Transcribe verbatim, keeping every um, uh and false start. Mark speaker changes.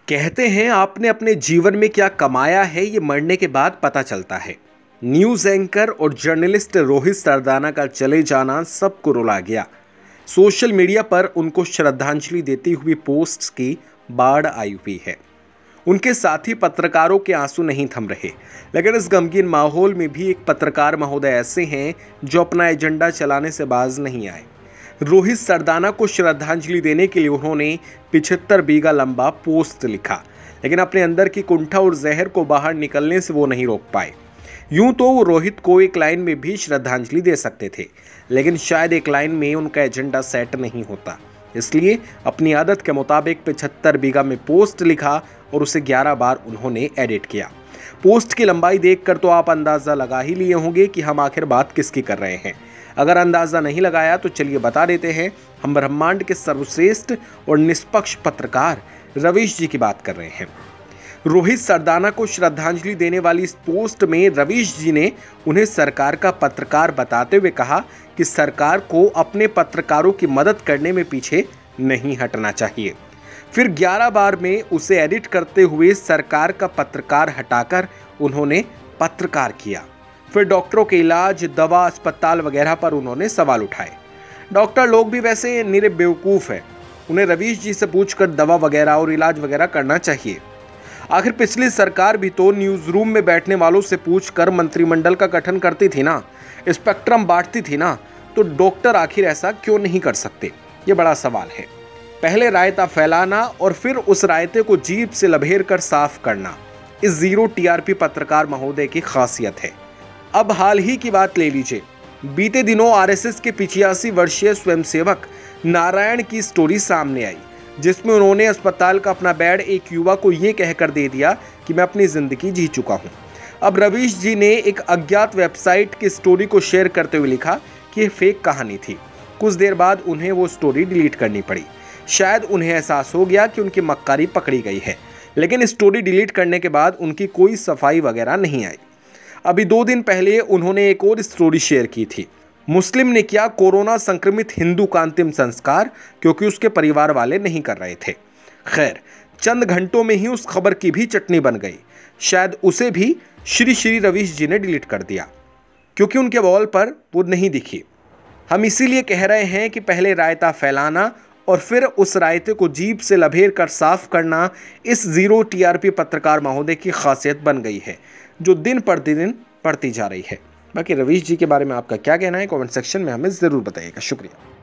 Speaker 1: कहते हैं आपने अपने जीवन में क्या कमाया है ये मरने के बाद पता चलता है। न्यूज़ एंकर और जर्नलिस्ट रोहित सरदाना का चले जाना सबको रुला गया। सोशल मीडिया पर उनको श्रद्धांजलि देती हुई पोस्ट्स की बाढ़ आई हुई है। उनके साथी पत्रकारों के आंसू नहीं थम रहे, लेकिन इस गमगीन माहौल में भी एक पत्रकार महोदय ऐसे हैं जो अपना एजेंडा चलाने से बाज नहीं आए। रोहित सरदाना को श्रद्धांजलि देने के लिए उन्होंने पिछहत्तर बीघा लंबा पोस्ट लिखा, लेकिन अपने अंदर की कुंठा और जहर को बाहर निकलने से वो नहीं रोक पाए। यूं तो वो रोहित को एक लाइन में भी श्रद्धांजलि दे सकते थे, लेकिन शायद एक लाइन में उनका एजेंडा सेट नहीं होता, इसलिए अपनी आदत के मुताबिक पिछहत्तर बीघा में पोस्ट लिखा और उसे ग्यारह बार उन्होंने एडिट किया। पोस्ट की लंबाई देखकर तो आप अंदाज़ा लगा ही लिए होंगे कि हम आखिर बात किसकी कर रहे हैं। अगर अंदाज़ा नहीं लगाया तो चलिए बता देते हैं, हम ब्रह्मांड के सर्वश्रेष्ठ और निष्पक्ष पत्रकार रवीश जी की बात कर रहे हैं। रोहित सरदाना को श्रद्धांजलि देने वाली इस पोस्ट में रवीश जी ने उन्हें सरकार का पत्रकार बताते हुए कहा कि सरकार को अपने पत्रकारों की मदद करने में पीछे नहीं हटना चाहिए। फिर ग्यारह बार में उसे एडिट करते हुए सरकार का पत्रकार हटाकर उन्होंने पत्रकार किया। फिर डॉक्टरों के इलाज, दवा, अस्पताल वगैरह पर उन्होंने सवाल उठाए। डॉक्टर लोग भी वैसे निरे बेवकूफ़ हैं, उन्हें रवीश जी से पूछकर दवा वगैरह और इलाज वगैरह करना चाहिए। आखिर पिछली सरकार भी तो न्यूज़ रूम में बैठने वालों से पूछकर मंत्रिमंडल का गठन करती थी ना, स्पेक्ट्रम बांटती थी ना, तो डॉक्टर आखिर ऐसा क्यों नहीं कर सकते? ये बड़ा सवाल है। पहले रायता फैलाना और फिर उस रायते को जीभ से लभेर कर साफ करना, इस जीरो टीआरपी पत्रकार महोदय की खासियत है। अब हाल ही की बात ले लीजिए। बीते दिनों आरएसएस के पिचासी वर्षीय स्वयंसेवक नारायण की स्टोरी सामने आई, जिसमें उन्होंने अस्पताल का अपना बेड एक युवा को ये कहकर दे दिया कि मैं अपनी ज़िंदगी जी चुका हूँ। अब रवीश जी ने एक अज्ञात वेबसाइट की स्टोरी को शेयर करते हुए लिखा कि यह फेक कहानी थी। कुछ देर बाद उन्हें वो स्टोरी डिलीट करनी पड़ी। शायद उन्हें एहसास हो गया कि उनकी मक्कारी पकड़ी गई है, लेकिन स्टोरी डिलीट करने के बाद उनकी कोई सफाई वगैरह नहीं आई। अभी दो दिन पहले उन्होंने एक और स्टोरी शेयर की थी। मुस्लिम ने किया कोरोना संक्रमित हिंदू का अंतिम संस्कार, क्योंकि उसके परिवार वाले नहीं कर रहे थे। खैर, चंद घंटों में ही उस खबर की भी चटनी बन गई। शायद उसे भी श्री श्री रवीश जी ने डिलीट कर दिया, क्योंकि उनके वॉल पर वो नहीं दिखी। हम इसीलिए कह रहे हैं कि पहले रायता फैलाना और फिर उस रायते को जीभ से लभेर कर साफ करना इस जीरो टीआरपी पत्रकार महोदय की खासियत बन गई है, जो दिन पर दिन बढ़ती जा रही है। बाकी रवीश जी के बारे में आपका क्या कहना है, कमेंट सेक्शन में हमें ज़रूर बताइएगा। शुक्रिया।